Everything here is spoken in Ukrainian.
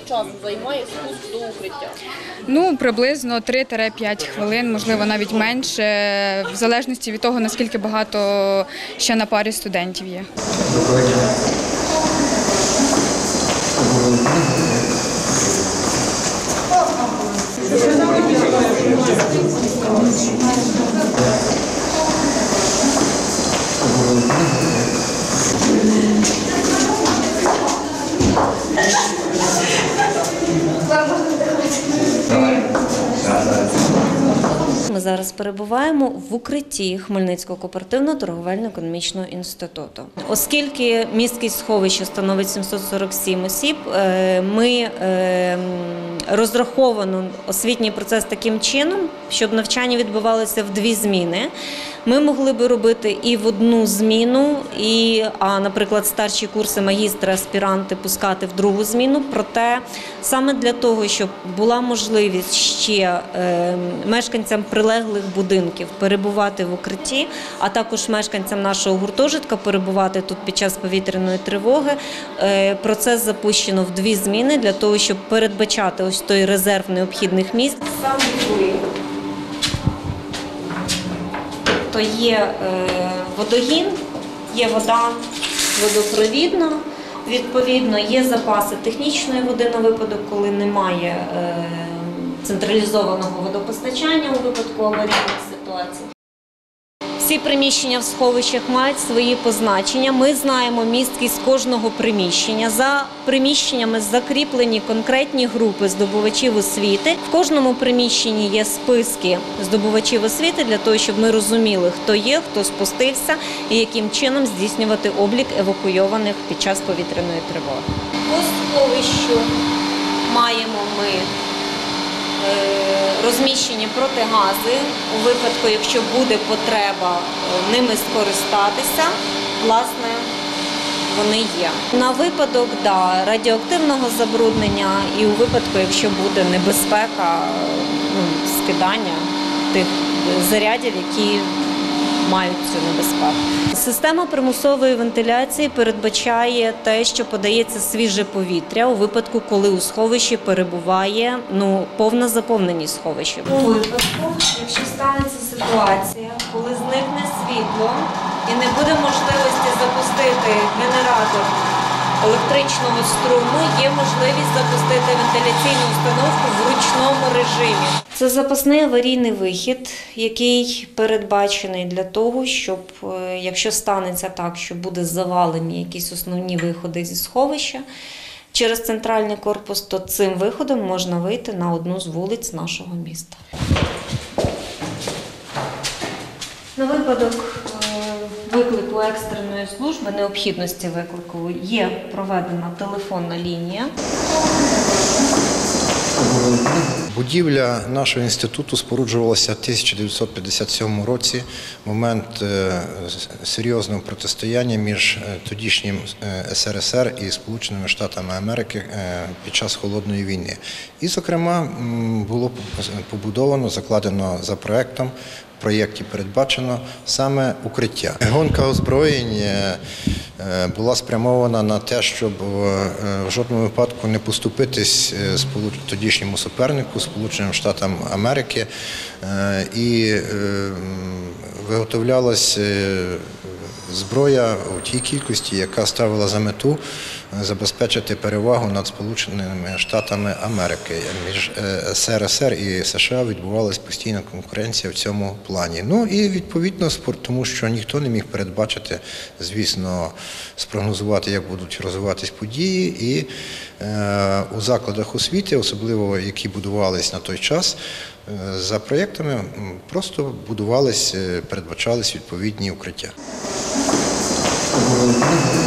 часу займає спуск до укриття? Ну, приблизно 3-5 хвилин, можливо, навіть менше, в залежності від того, наскільки багато ще на парі студентів є. Ми зараз перебуваємо в укритті Хмельницького кооперативного торговельно-економічного інституту. Оскільки місткість сховища становить 747 осіб, ми розраховано освітній процес таким чином, щоб навчання відбувалося в 2 зміни. Ми могли би робити і в одну зміну, наприклад, старші курси магістра, аспіранти пускати в другу зміну. Проте саме для того, щоб була можливість ще мешканцям прилеглих будинків перебувати в укритті, а також мешканцям нашого гуртожитка перебувати тут під час повітряної тривоги, процес запущено в 2 зміни для того, щоб передбачати ось той резерв необхідних місць. Саме то є водогін, є вода водопровідна, відповідно, є запаси технічної води на випадок, коли немає централізованого водопостачання у випадку аварійних ситуацій. Всі приміщення в сховищах мають свої позначення. Ми знаємо місткість кожного приміщення. За приміщеннями закріплені конкретні групи здобувачів освіти. В кожному приміщенні є списки здобувачів освіти для того, щоб ми розуміли, хто є, хто спустився і яким чином здійснювати облік евакуйованих під час повітряної тривоги. По сховищу маємо ми розміщені протигази. У випадку, якщо буде потреба ними скористатися, власне, вони є. На випадок радіоактивного забруднення і у випадку, якщо буде небезпека скидання тих зарядів, які мають цю небезпеку. Система примусової вентиляції передбачає те, що подається свіже повітря у випадку, коли у сховищі перебуває повна заповненість сховища. У випадку, якщо станеться ситуація, коли зникне світло і не буде можливості запустити генератор електричного струму, є можливість запустити вентиляційну установку в ручному режимі. Це запасний аварійний вихід, який передбачений для того, щоб, якщо станеться так, що буде завалені якісь основні виходи зі сховища через центральний корпус, то цим виходом можна вийти на одну з вулиць нашого міста. На випадок виклику екстреної служби, необхідності виклику, є проведена телефонна лінія. Будівля нашого інституту споруджувалася в 1957 році, в момент серйозного протистояння між тодішнім СРСР і Сполученими Штатами Америки під час Холодної війни. І, зокрема, було побудовано, закладено за проєктом, в проєкті передбачено саме укриття. Гонка озброєнь була спрямована на те, щоб в жодному випадку не поступитись тодішньому супернику, Сполученим Штатам Америки, і виготовлялась зброя у тій кількості, яка ставила за мету забезпечити перевагу над Сполученими Штатами Америки. Між СРСР і США відбувалася постійна конкуренція в цьому плані. Ну і відповідно, тому що ніхто не міг передбачити, звісно, спрогнозувати, як будуть розвиватись події. І у закладах освіти, особливо які будувались на той час, за проєктами просто будувались, передбачались відповідні укриття.